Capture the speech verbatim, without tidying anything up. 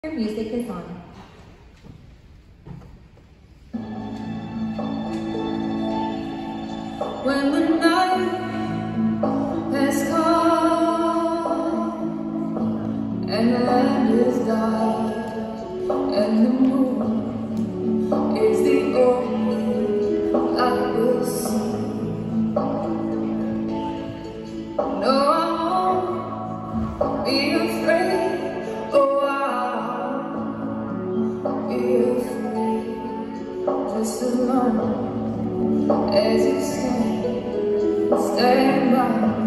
Your music is on. When the night has come and the land is dark and the moon is the only light we'll see. No, I won't be afraid. Oh, I won't be afraid. Just as long as you stand, stand by.